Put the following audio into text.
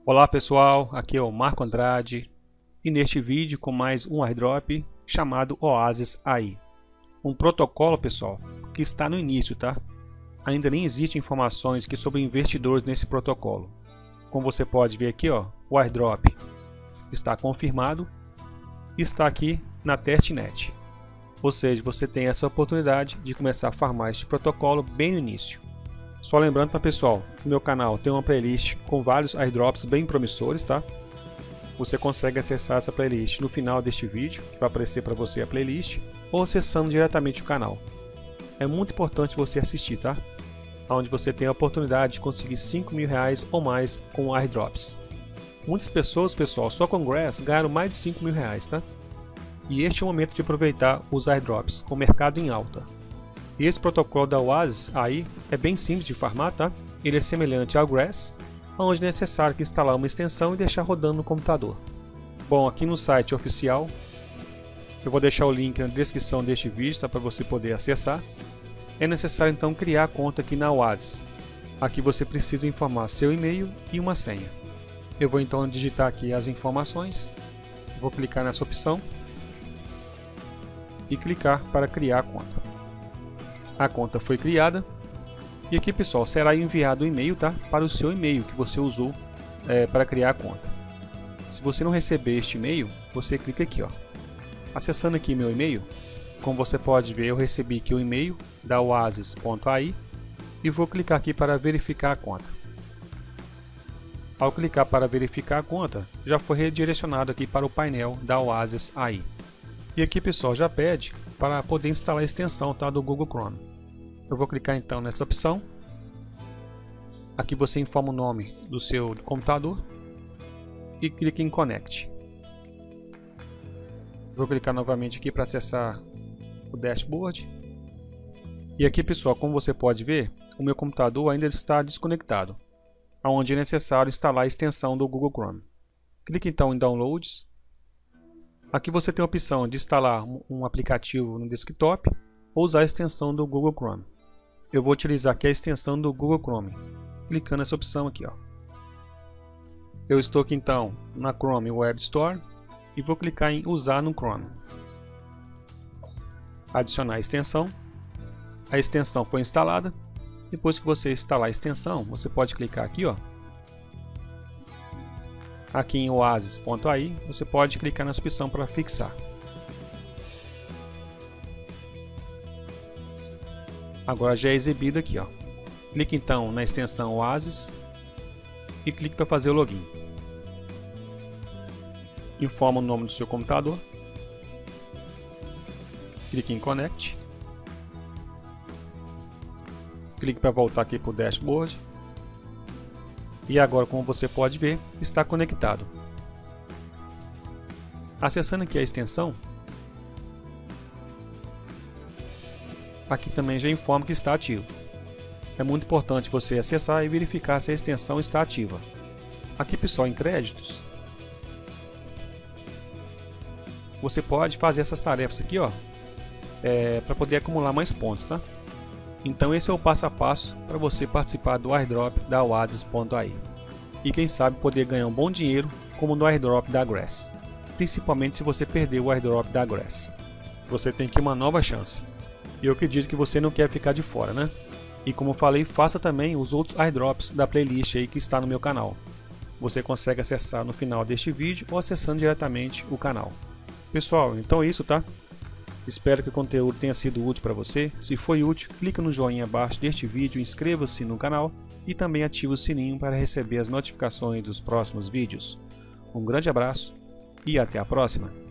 Olá pessoal, aqui é o Marco Andrade e neste vídeo com mais um airdrop chamado Oasis AI. Um protocolo, pessoal, que está no início, tá? Ainda nem existem informações sobre investidores nesse protocolo. Como você pode ver aqui, ó, o airdrop está confirmado e está aqui na testnet. Ou seja, você tem essa oportunidade de começar a farmar este protocolo bem no início. Só lembrando, tá, pessoal, no meu canal tem uma playlist com vários airdrops bem promissores, tá? Você consegue acessar essa playlist no final deste vídeo, que vai aparecer para você a playlist, ou acessando diretamente o canal. É muito importante você assistir, tá? Onde você tem a oportunidade de conseguir R$5.000 ou mais com airdrops. Muitas pessoas, pessoal, só com Grass ganharam mais de R$5.000, tá? E este é o momento de aproveitar os airdrops com o mercado em alta. E esse protocolo da Oasis AI é bem simples de farmar, tá? Ele é semelhante ao Grass, onde é necessário instalar uma extensão e deixar rodando no computador. Bom, aqui no site oficial, eu vou deixar o link na descrição deste vídeo, tá? Para você poder acessar. É necessário então criar a conta aqui na Oasis. Aqui você precisa informar seu e-mail e uma senha. Eu vou então digitar aqui as informações, vou clicar nessa opção e clicar para criar a conta. A conta foi criada e aqui, pessoal, será enviado o e-mail, tá? Para o seu e-mail que você usou para criar a conta. Se você não receber este e-mail, você clica aqui, ó. Acessando aqui meu e-mail, como você pode ver, eu recebi aqui o e-mail da oasis.ai e vou clicar aqui para verificar a conta. Ao clicar para verificar a conta, já foi redirecionado aqui para o painel da Oasis AI. E aqui, pessoal, já pede para poder instalar a extensão, tá, do Google Chrome. Eu vou clicar então nessa opção. Aqui você informa o nome do seu computador e clica em Connect. Vou clicar novamente aqui para acessar o dashboard. E aqui, pessoal, como você pode ver, o meu computador ainda está desconectado, onde é necessário instalar a extensão do Google Chrome. Clique então em Downloads. Aqui você tem a opção de instalar um aplicativo no desktop ou usar a extensão do Google Chrome. Eu vou utilizar aqui a extensão do Google Chrome, clicando nessa opção aqui, ó. Eu estou aqui então na Chrome Web Store e vou clicar em usar no Chrome. Adicionar a extensão. A extensão foi instalada. Depois que você instalar a extensão, você pode clicar aqui, ó. Aqui em oasis.ai, você pode clicar nessa opção para fixar. Agora já é exibido aqui, ó. Clique então na extensão Oasis e clique para fazer o login. Informa o nome do seu computador. Clique em Connect. Clique para voltar aqui para o dashboard. E agora, como você pode ver, está conectado. Acessando aqui a extensão, aqui também já informa que está ativo. É muito importante você acessar e verificar se a extensão está ativa. Aqui, pessoal, em créditos, você pode fazer essas tarefas aqui, ó, para poder acumular mais pontos, tá? Então esse é o passo a passo para você participar do airdrop da Oasis.ai. E quem sabe poder ganhar um bom dinheiro como no airdrop da Grass. Principalmente se você perder o airdrop da Grass. Você tem aqui uma nova chance. E eu acredito que você não quer ficar de fora, né? E como eu falei, faça também os outros airdrops da playlist aí que está no meu canal. Você consegue acessar no final deste vídeo ou acessando diretamente o canal. Pessoal, então é isso, tá? Espero que o conteúdo tenha sido útil para você. Se foi útil, clique no joinha abaixo deste vídeo, inscreva-se no canal e também ative o sininho para receber as notificações dos próximos vídeos. Um grande abraço e até a próxima!